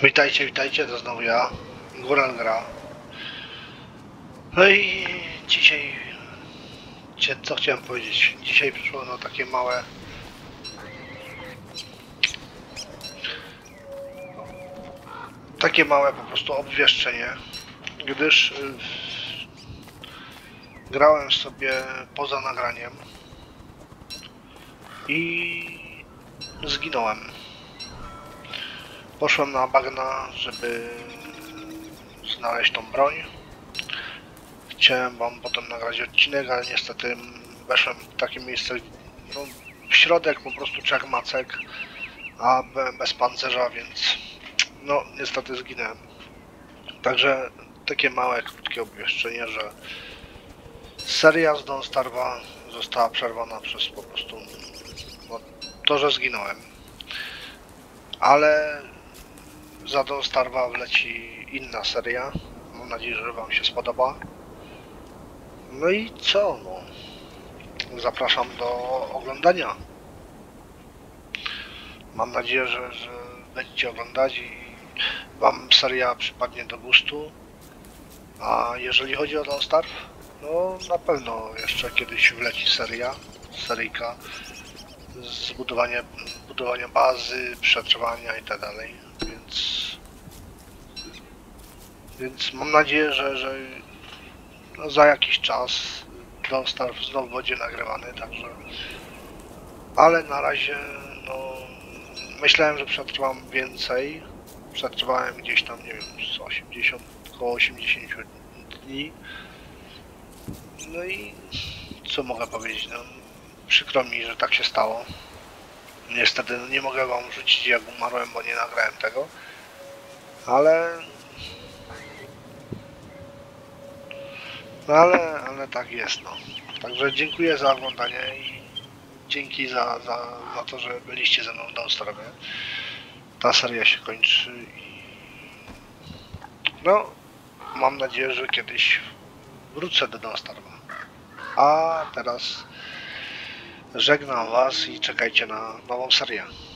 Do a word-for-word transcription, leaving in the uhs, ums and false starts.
Witajcie, witajcie, to znowu ja, Góral gra. No i dzisiaj, co chciałem powiedzieć, dzisiaj przyszło no takie małe, takie małe po prostu obwieszczenie, gdyż y, grałem sobie poza nagraniem i zginąłem. Poszłem na bagna, żeby znaleźć tą broń. Chciałem wam potem nagrać odcinek, ale niestety weszłem w takie miejsce, no, w środek po prostu trzech macek, a byłem bez pancerza, więc no niestety zginąłem. Także takie małe, krótkie obwieszczenie, że seria z Don't Starve'a została przerwana przez po prostu no, to, że zginąłem. Ale za Don't Starve'a wleci inna seria. Mam nadzieję, że wam się spodoba. No i co? No, zapraszam do oglądania. Mam nadzieję, że, że będziecie oglądać i wam seria przypadnie do gustu. A jeżeli chodzi o Don't Starve, no na pewno jeszcze kiedyś wleci seria, seryjka z budowania, budowania bazy, przetrwania i tak dalej. Więc, więc mam nadzieję, że, że no za jakiś czas Don't Starve znowu będzie nagrywany, także... Ale na razie, no... Myślałem, że przetrwam więcej. Przetrwałem gdzieś tam, nie wiem, z osiemdziesiąt, około osiemdziesiąt dni. No i... co mogę powiedzieć, no... Przykro mi, że tak się stało. Niestety no, nie mogę wam rzucić, jak umarłem, bo nie nagrałem tego. Ale... No ale, ale tak jest, no. Także dziękuję za oglądanie i dzięki za, za, za to, że byliście ze mną w Don't Starve'ie. Ta seria się kończy i... No, mam nadzieję, że kiedyś wrócę do Don't Starve'a. A teraz żegnam was i czekajcie na nową serię.